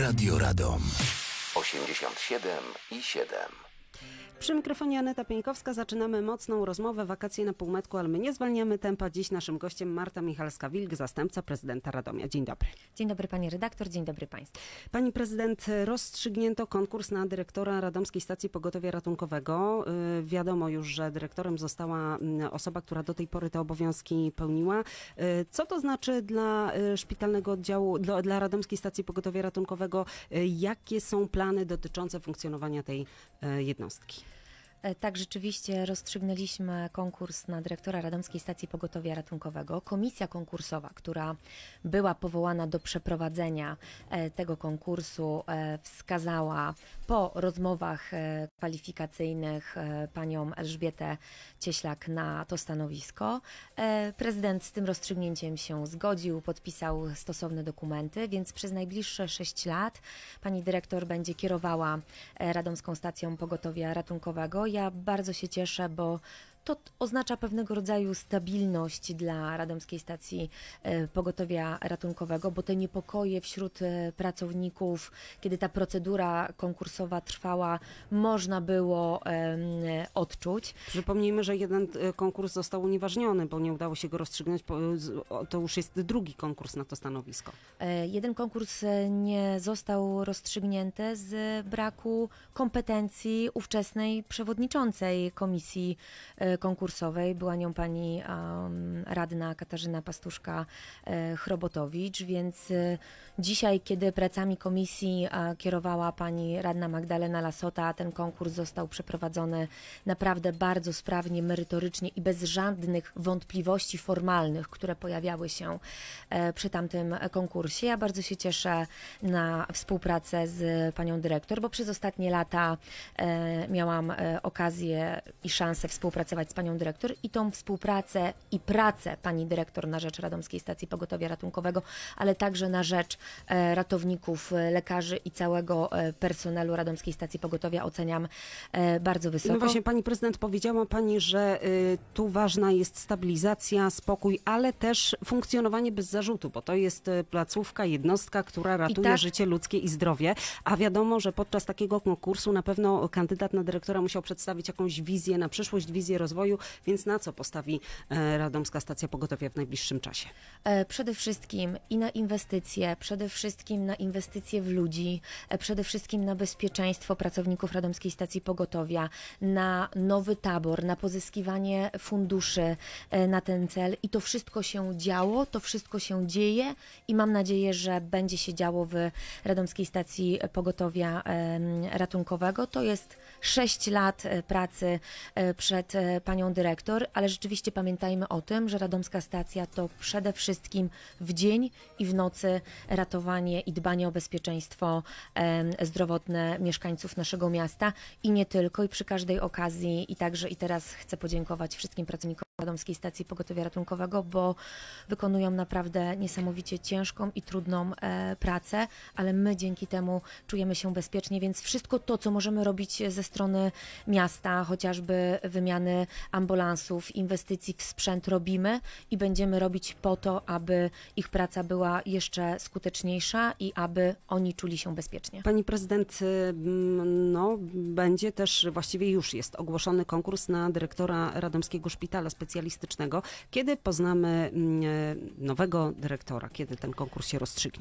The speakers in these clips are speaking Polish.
Radio Radom 87,7. Przy mikrofonie Aneta Pieńkowska. Zaczynamy mocną rozmowę, wakacje na półmetku, ale my nie zwalniamy tempa. Dziś naszym gościem Marta Michalska-Wilk, zastępca prezydenta Radomia. Dzień dobry. Dzień dobry pani redaktor, dzień dobry państwu. Pani prezydent, rozstrzygnięto konkurs na dyrektora Radomskiej Stacji Pogotowia Ratunkowego. Wiadomo już, że dyrektorem została osoba, która do tej pory te obowiązki pełniła. Co to znaczy dla szpitalnego oddziału, dla Radomskiej Stacji Pogotowia Ratunkowego? Jakie są plany dotyczące funkcjonowania tej jednostki? Tak, rzeczywiście rozstrzygnęliśmy konkurs na dyrektora Radomskiej Stacji Pogotowia Ratunkowego. Komisja konkursowa, która była powołana do przeprowadzenia tego konkursu, wskazała po rozmowach kwalifikacyjnych panią Elżbietę Cieślak na to stanowisko. Prezydent z tym rozstrzygnięciem się zgodził, podpisał stosowne dokumenty, więc przez najbliższe 6 lat pani dyrektor będzie kierowała Radomską Stacją Pogotowia Ratunkowego. Ja bardzo się cieszę, bo to oznacza pewnego rodzaju stabilność dla Radomskiej Stacji Pogotowia Ratunkowego, bo te niepokoje wśród pracowników, kiedy ta procedura konkursowa trwała, można było odczuć. Przypomnijmy, że jeden konkurs został unieważniony, bo nie udało się go rozstrzygnąć. To już jest drugi konkurs na to stanowisko. Jeden konkurs nie został rozstrzygnięty z braku kompetencji ówczesnej przewodniczącej komisji konkursowej. Była nią pani radna Katarzyna Pastuszka-Chrobotowicz, więc dzisiaj, kiedy pracami komisji kierowała pani radna Magdalena Lasota, ten konkurs został przeprowadzony naprawdę bardzo sprawnie, merytorycznie i bez żadnych wątpliwości formalnych, które pojawiały się przy tamtym konkursie. Ja bardzo się cieszę na współpracę z panią dyrektor, bo przez ostatnie lata miałam okazję i szansę współpracować z panią dyrektor i tą współpracę i pracę pani dyrektor na rzecz Radomskiej Stacji Pogotowia Ratunkowego, ale także na rzecz ratowników, lekarzy i całego personelu Radomskiej Stacji Pogotowia oceniam bardzo wysoko. No właśnie, pani prezydent, powiedziała pani, że tu ważna jest stabilizacja, spokój, ale też funkcjonowanie bez zarzutu, bo to jest placówka, jednostka, która ratuje życie ludzkie i zdrowie, a wiadomo, że podczas takiego konkursu na pewno kandydat na dyrektora musiał przedstawić jakąś wizję na przyszłość, wizję rozwoju, więc na co postawi Radomska Stacja Pogotowia w najbliższym czasie? Przede wszystkim i na inwestycje, przede wszystkim na inwestycje w ludzi, przede wszystkim na bezpieczeństwo pracowników Radomskiej Stacji Pogotowia, na nowy tabor, na pozyskiwanie funduszy na ten cel i to wszystko się działo, to wszystko się dzieje i mam nadzieję, że będzie się działo w Radomskiej Stacji Pogotowia Ratunkowego. To jest 6 lat pracy przed panią dyrektor, ale rzeczywiście pamiętajmy o tym, że Radomska Stacja to przede wszystkim w dzień i w nocy ratowanie i dbanie o bezpieczeństwo zdrowotne mieszkańców naszego miasta i nie tylko, i przy każdej okazji i także i teraz chcę podziękować wszystkim pracownikom Radomskiej Stacji Pogotowia Ratunkowego, bo wykonują naprawdę niesamowicie ciężką i trudną pracę, ale my dzięki temu czujemy się bezpiecznie, więc wszystko to, co możemy robić ze strony miasta, chociażby wymiany ambulansów, inwestycji w sprzęt robimy i będziemy robić po to, aby ich praca była jeszcze skuteczniejsza i aby oni czuli się bezpiecznie. Pani prezydent, no będzie też, właściwie już jest ogłoszony konkurs na dyrektora Radomskiego Szpitala Specjalistycznego. Kiedy poznamy nowego dyrektora? Kiedy ten konkurs się rozstrzygnie?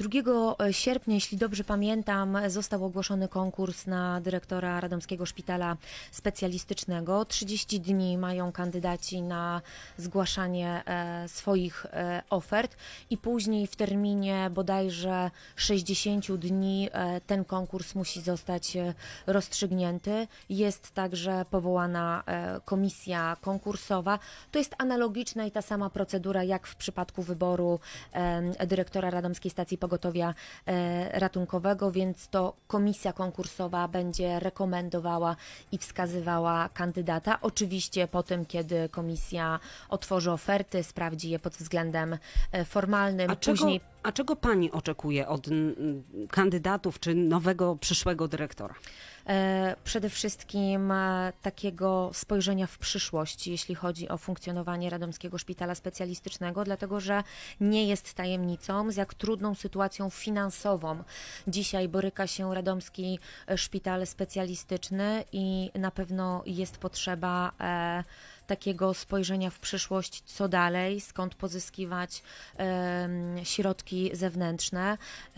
2 sierpnia, jeśli dobrze pamiętam, został ogłoszony konkurs na dyrektora Radomskiego Szpitala Specjalistycznego. 30 dni mają kandydaci na zgłaszanie swoich ofert i później w terminie bodajże 60 dni ten konkurs musi zostać rozstrzygnięty. Jest także powołana komisja konkursowa. To jest analogiczna i ta sama procedura jak w przypadku wyboru dyrektora Radomskiej Stacji Pogotowia Ratunkowego, więc to komisja konkursowa będzie rekomendowała i wskazywała kandydata. Oczywiście po tym, kiedy komisja otworzy oferty, sprawdzi je pod względem formalnym. A czego pani oczekuje od kandydatów czy nowego przyszłego dyrektora? Przede wszystkim takiego spojrzenia w przyszłość, jeśli chodzi o funkcjonowanie Radomskiego Szpitala Specjalistycznego, dlatego że nie jest tajemnicą, z jak trudną sytuacją finansową dzisiaj boryka się Radomski Szpital Specjalistyczny i na pewno jest potrzeba takiego spojrzenia w przyszłość, co dalej, skąd pozyskiwać środki zewnętrzne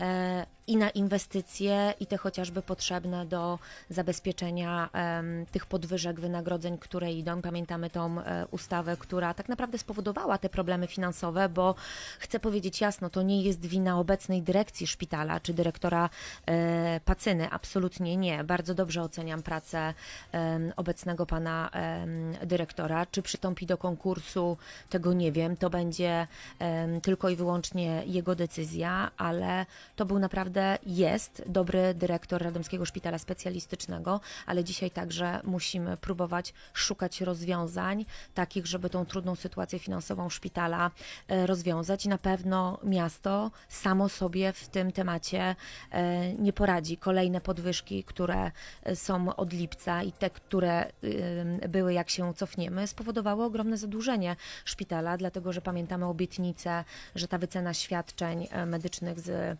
i na inwestycje, i te chociażby potrzebne do zabezpieczenia tych podwyżek wynagrodzeń, które idą. Pamiętamy tą ustawę, która tak naprawdę spowodowała te problemy finansowe, bo chcę powiedzieć jasno, to nie jest wina obecnej dyrekcji szpitala czy dyrektora Pacyny, absolutnie nie. Bardzo dobrze oceniam pracę obecnego pana dyrektora. Czy przystąpi do konkursu, tego nie wiem, to będzie tylko i wyłącznie jego decyzja, ale to był naprawdę, jest dobry dyrektor Radomskiego Szpitala Specjalistycznego, ale dzisiaj także musimy próbować szukać rozwiązań takich, żeby tą trudną sytuację finansową szpitala rozwiązać i na pewno miasto samo sobie w tym temacie nie poradzi. Kolejne podwyżki, które są od lipca i te, które były, jak się cofniemy, spowodowały ogromne zadłużenie szpitala, dlatego że pamiętamy obietnicę, że ta wycena świadczeń medycznych z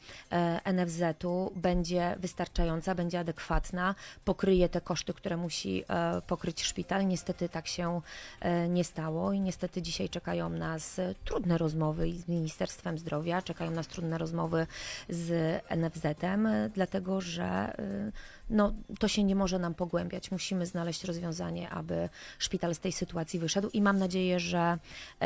NFZ-u będzie wystarczająca, będzie adekwatna, pokryje te koszty, które musi pokryć szpital. Niestety tak się nie stało i niestety dzisiaj czekają nas trudne rozmowy z Ministerstwem Zdrowia, czekają nas trudne rozmowy z NFZ-em, dlatego że no, to się nie może nam pogłębiać. Musimy znaleźć rozwiązanie, aby szpital z tej sytuacji wyszedł i mam nadzieję, że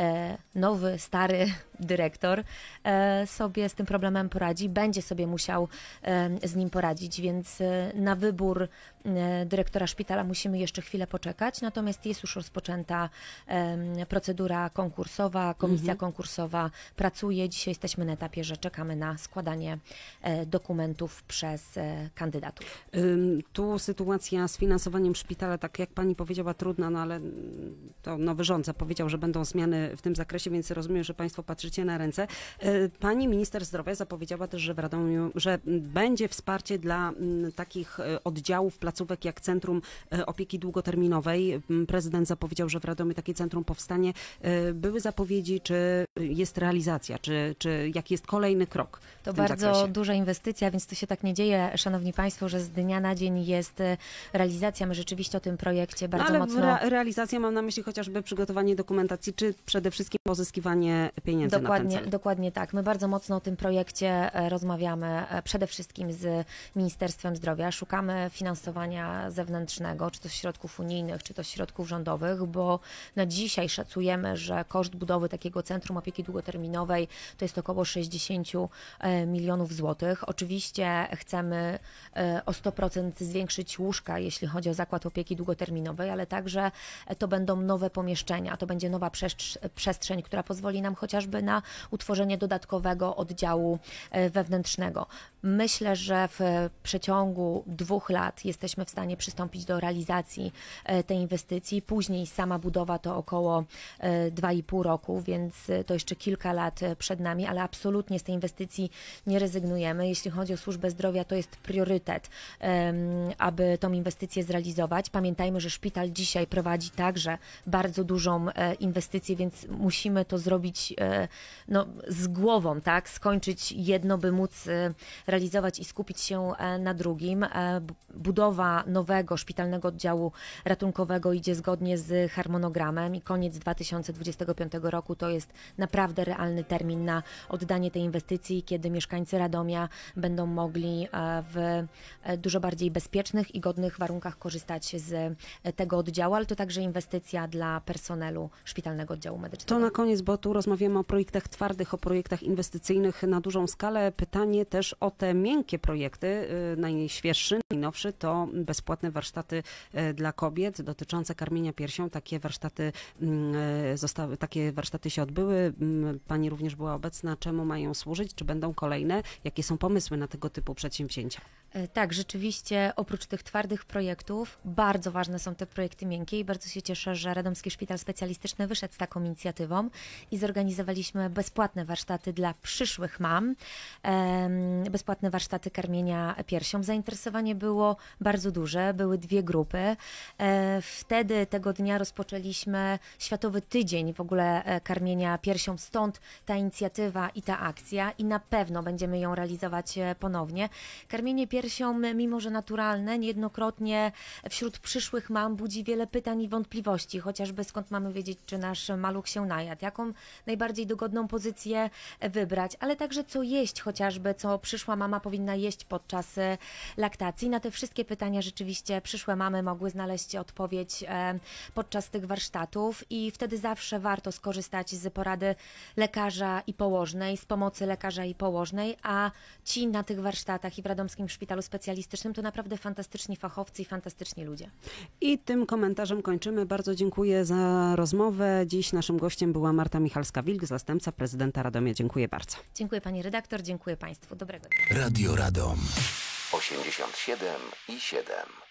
nowy, stary dyrektor sobie z tym problemem poradzi, będzie sobie musiał z nim poradzić, więc na wybór dyrektora szpitala musimy jeszcze chwilę poczekać, natomiast jest już rozpoczęta procedura konkursowa, komisja konkursowa pracuje. Dzisiaj jesteśmy na etapie, że czekamy na składanie dokumentów przez kandydatów. Tu sytuacja z finansowaniem szpitala, tak jak pani powiedziała, trudna, no ale to nowy rząd zapowiedział, że będą zmiany w tym zakresie, więc rozumiem, że państwo patrzycie na ręce. Pani minister zdrowia zapowiedziała też, że w Radomiu, że będzie wsparcie dla takich oddziałów, placówek jak Centrum Opieki Długoterminowej. Prezydent zapowiedział, że w Radomiu takie centrum powstanie. Były zapowiedzi, czy jest realizacja, czy jaki jest kolejny krok w To tym bardzo zakresie? duża inwestycja, więc to się tak nie dzieje, szanowni państwo, że z dnia na dzień jest realizacja. My rzeczywiście o tym projekcie bardzo ale mocno... realizacja, mam na myśli chociażby przygotowanie dokumentacji, czy przede wszystkim pozyskiwanie pieniędzy na ten cel. Dokładnie tak. My bardzo mocno o tym projekcie rozmawiamy przede wszystkim z Ministerstwem Zdrowia. Szukamy finansowania zewnętrznego, czy to z środków unijnych, czy to z środków rządowych, bo na dzisiaj szacujemy, że koszt budowy takiego Centrum Opieki Długoterminowej to jest około 60 milionów złotych. Oczywiście chcemy o 100% zwiększyć łóżka, jeśli chodzi o Zakład Opieki Długoterminowej, ale także to będą nowe pomieszczenia, to będzie nowa przestrzeń, która pozwoli nam chociażby na utworzenie dodatkowego oddziału wewnętrznego. Myślę, że w przeciągu 2 lat jesteśmy w stanie przystąpić do realizacji tej inwestycji. Później sama budowa to około 2,5 roku, więc to jeszcze kilka lat przed nami, ale absolutnie z tej inwestycji nie rezygnujemy. Jeśli chodzi o służbę zdrowia, to jest priorytet, aby tą inwestycję zrealizować. Pamiętajmy, że szpital dzisiaj prowadzi także bardzo dużą inwestycję, więc musimy to zrobić no, z głową, tak? Skończyć jedno, by móc realizować i skupić się na drugim. Budowa nowego szpitalnego oddziału ratunkowego idzie zgodnie z harmonogramem i koniec 2025 roku to jest naprawdę realny termin na oddanie tej inwestycji, kiedy mieszkańcy Radomia będą mogli w dużo bardziej bezpiecznych i godnych warunkach korzystać z tego oddziału, ale to także inwestycja dla personelu Szpitalnego Oddziału Medycznego. To na koniec, bo tu rozmawiamy o projektach twardych, o projektach inwestycyjnych na dużą skalę. Pytanie też o te miękkie projekty. Najświeższy, najnowszy to bezpłatne warsztaty dla kobiet dotyczące karmienia piersią. Takie warsztaty się odbyły. Pani również była obecna. Czemu mają służyć? Czy będą kolejne? Jakie są pomysły na tego typu przedsięwzięcia? Tak, rzeczywiście oprócz tych twardych projektów bardzo ważne są te projekty miękkie i bardzo się cieszę, że Radomski Szpital Specjalistyczny wyszedł z taką inicjatywą i zorganizowaliśmy bezpłatne warsztaty dla przyszłych mam, bezpłatne warsztaty karmienia piersią. Zainteresowanie było bardzo duże, były 2 grupy. Wtedy tego dnia rozpoczęliśmy Światowy Tydzień w ogóle karmienia piersią, stąd ta inicjatywa i ta akcja i na pewno będziemy ją realizować ponownie. Karmienie piersią, mimo że naturalne, niejednokrotnie wśród przyszłych mam budzi wiele pytań i wątpliwości, chociażby skąd mamy wiedzieć, czy nasz maluch się najadł, jaką najbardziej dogodną pozycję wybrać, ale także co jeść chociażby, co przyszła mama powinna jeść podczas laktacji. Na te wszystkie pytania rzeczywiście przyszłe mamy mogły znaleźć odpowiedź podczas tych warsztatów i wtedy zawsze warto skorzystać z porady lekarza i położnej, z pomocy lekarza i położnej, a ci na tych warsztatach i w Radomskim Szpitalu Specjalistycznym to naprawdę fantastyczni fachowcy i fantastyczni ludzie. I tym komentarzem kończymy. Bardzo dziękuję za rozmowę. Dziś naszym gościem była Marta Michalska-Wilk, zastępca prezydenta Radomia. Dziękuję bardzo. Dziękuję pani redaktor, dziękuję państwu. Dobrego dnia. Radio Radom 87,7.